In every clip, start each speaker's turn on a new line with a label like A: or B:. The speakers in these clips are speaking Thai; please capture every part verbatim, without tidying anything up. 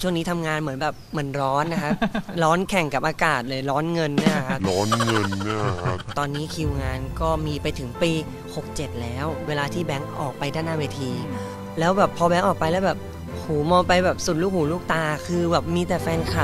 A: ช่วงนี้ทำงานเหมือนแบบเหมือนร้อนนะครับ ร้อนแข่งกับอากาศเลยร้อนเงินเนี่ยครับ
B: ร้อนเงินเนี่ยครับ
A: ตอนนี้คิวงานก็มีไปถึงปีหกสิบเจ็ดแล้วเวลาที่แบงค์ออกไปด้านหน้าเวทีแล้วแบบพอแบงค์ออกไปแล้วแบบหูมองไปแบบสุดลูกหูลูกตาคือแบบมีแต่แฟนคลับ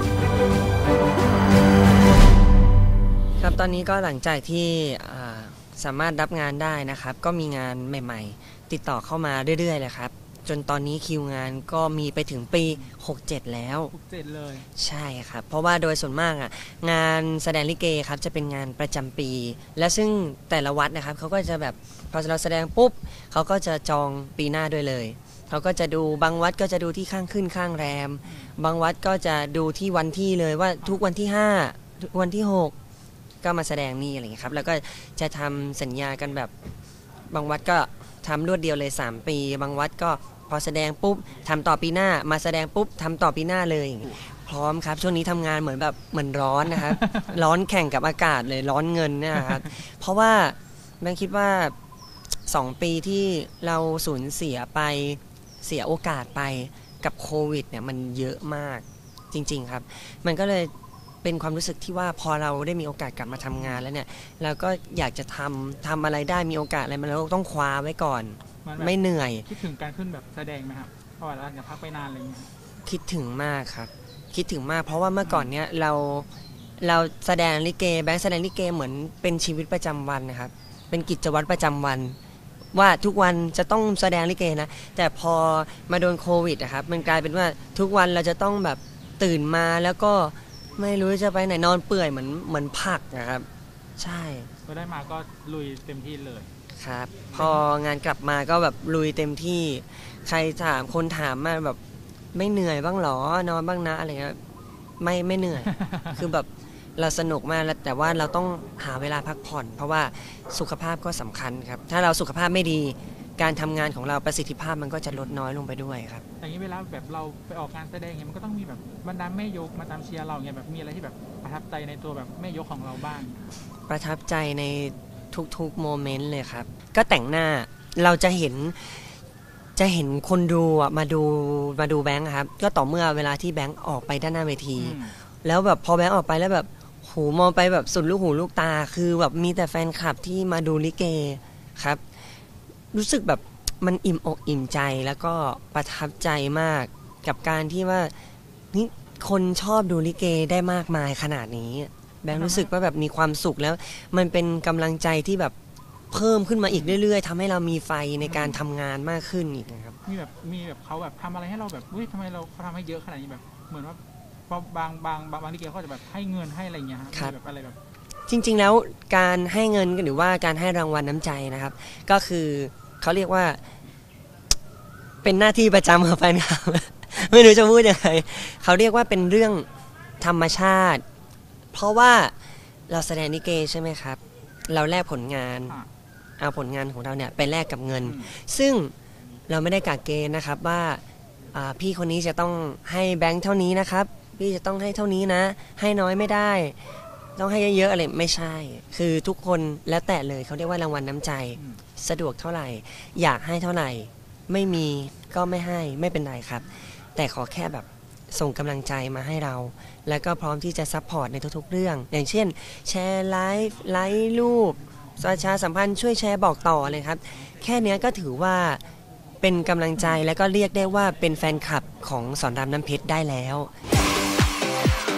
A: ครับตอนนี้ก็หลังจากที่สามารถรับงานได้นะครับก็มีงานใหม่ๆติดต่อเข้ามาเรื่อยๆเลยครับจนตอนนี้คิวงานก็มีไปถึงปีหกสิบเจ็ดแล้ว
C: หกสิบเจ็ดเลย
A: ใช่ครับเพราะว่าโดยส่วนมากอ่ะงานแสดงลิเกครับจะเป็นงานประจำปีและซึ่งแต่ละวัดนะครับเขาก็จะแบบพอเราแสดงปุ๊บเขาก็จะจองปีหน้าด้วยเลยเขาก็จะดูบางวัดก็จะดูที่ข้างขึ้นข้างแรมบางวัดก็จะดูที่วันที่เลยว่าทุกวันที่ห้าวันที่หกก็มาแสดงนี่อะไรอย่างนี้ครับแล้วก็จะทำสัญญากันแบบบางวัดก็ทำรวดเดียวเลยสามปีบางวัดก็พอแสดงปุ๊บทำต่อปีหน้ามาแสดงปุ๊บทำต่อปีหน้าเลยพร้อมครับช่วงนี้ทำงานเหมือนแบบเหมือนร้อนนะครับ ร้อนแข่งกับอากาศเลยร้อนเงินเนี่ยครับ เพราะว่าแม่คิดว่าสองปีที่เราสูญเสียไปเสียโอกาสไปกับโควิดเนี่ยมันเยอะมากจริงๆครับมันก็เลยเป็นความรู้สึกที่ว่าพอเราได้มีโอกาสกลับมาทำงานแล้วเนี่ยเราก็อยากจะทำทำอะไรได้มีโอกาสอะไรมาแล้วต้องคว้าไว้ก่อนไม่เหนื่อย
C: คิดถึงการขึ้นแบบแสดงไหมครับเพราะว่าเราจะพักไปนานอะไรอย่างเงี้ย
A: คิดถึงมากครับคิดถึงมากเพราะว่าเมื่อก่อนเนี้ยเราเราแสดงลิเกแบงค์แสดงลิเกเหมือนเป็นชีวิตประจำวันนะครับเป็นกิจวัตรประจำวันว่าทุกวันจะต้องแสดงลิเกนะแต่พอมาโดนโควิดนะครับมันกลายเป็นว่าทุกวันเราจะต้องแบบตื่นมาแล้วก็ไม่รู้จะไปไหนนอนเปื่อยเหมือนเหมือนผักนะครับใช่
C: พอได้มาก็ลุยเต็มที่เลย
A: ครับพองานกลับมาก็แบบลุยเต็มที่ใครถามคนถามมาแบบไม่เหนื่อยบ้างหรอนอนบ้างนะอะไรเงี้ยไม่ไม่เหนื่อย คือแบบเราสนุกมากแต่ว่าเราต้องหาเวลาพักผ่อนเพราะว่าสุขภาพก็สำคัญครับถ้าเราสุขภาพไม่ดีการทำงานของเราประสิทธิภาพมันก็จะลดน้อยลงไปด้วยครับ
C: อย่างนี้เวลาแบบเราไปออกงานแสดงเงี้ยมันก็ต้องมีแบบบรรดาแม่ยกมาตามเชียร์เราเงี้ยแบบมีอะไรที่แบบประทับใจในตัวแบบแม่ยกของเราบ้าง
A: ประทับใจในทุกๆโมเมนต์เลยครับก็แต่งหน้าเราจะเห็นจะเห็นคนดูอ่ะมาดูมาดูแบงค์ครับก็ต่อเมื่อเวลาที่แบงค์ออกไปด้านหน้าเวทีแล้วแบบพอแบงค์ออกไปแล้วแบบหูมองไปแบบสุดลูกหูลูกตาคือแบบมีแต่แฟนคลับที่มาดูลิเกครับรู้สึกแบบมันอิ่มอกอิ่มใจแล้วก็ประทับใจมากกับการที่ว่านี่คนชอบดูลิเกได้มากมายขนาดนี้แบงค์รู้สึกว่าแบบมีความสุขแล้วมันเป็นกำลังใจที่แบบเพิ่มขึ้นมาอีกเรื่อยๆทำให้เรามีไฟในการทำงานมากขึ้นอีกนะครับ
C: มีแบบมีแบบเขาแบบทำอะไรให้เราแบบอุ้ยทำไมเราเขาทำให้เยอะขนาดนี้แบบเหมือนว่าบางบางบางบางลิเกเขาจะแบบให้เงินให้อะไรเงี้ยครับแบบอะไรแบบ
A: จริงๆแล้วการให้เงินหรือว่าการให้รางวัลน้ำใจนะครับก็คือเขาเรียกว่าเป็นหน้าที่ประจำของแฟนคลับไม่รู้จะพูดยังไงเขาเรียกว่าเป็นเรื่องธรรมชาติเพราะว่าเราแสดงลิเกใช่ไหมครับเราแลกผลงานเอาผลงานของเราเนี่ยไปแลกกับเงินซึ่งเราไม่ได้กะเกณฑ์นะครับว่าพี่คนนี้จะต้องให้แบงค์เท่านี้นะครับพี่จะต้องให้เท่านี้นะให้น้อยไม่ได้ต้องให้เยอะๆอะไรไม่ใช่คือทุกคนแล้วแต่เลยเขาเรียกว่ารางวัลน้ำใจสะดวกเท่าไหร่อยากให้เท่าไหร่ไม่มีก็ไม่ให้ไม่เป็นไรครับแต่ขอแค่แบบส่งกำลังใจมาให้เราแล้วก็พร้อมที่จะซัพพอร์ตในทุกๆเรื่องอย่างเช่นแชร์ไลฟ์ไลฟ์รูปประชาสัมพันธ์ช่วยแชร์บอกต่อเลยครับแค่นี้ก็ถือว่าเป็นกำลังใจและก็เรียกได้ว่าเป็นแฟนคลับของสอนรามน้ำเพชรได้แล้ว